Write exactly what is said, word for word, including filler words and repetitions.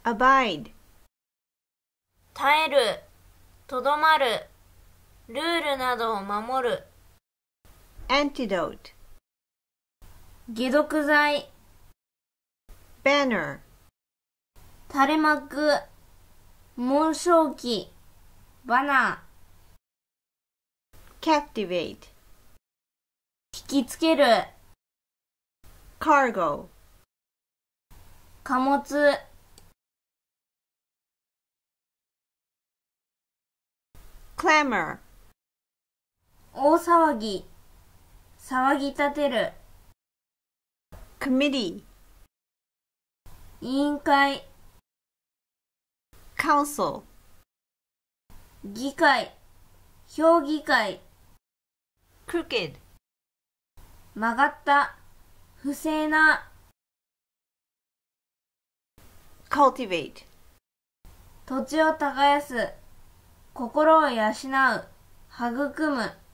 abide, 耐える、とどまる、ルールなどを守る。 antidote, 解毒剤、 banner, 垂れ幕、紋章旗、バナー。 captivate, 引きつける、 cargo, 貨物。 clamor, 大騒ぎ、騒ぎ立てる。 committee, 委員会、 council, 議会、評議会。 crooked, 曲がった、不正な。 cultivate, 土地を耕す、心を養う、育む。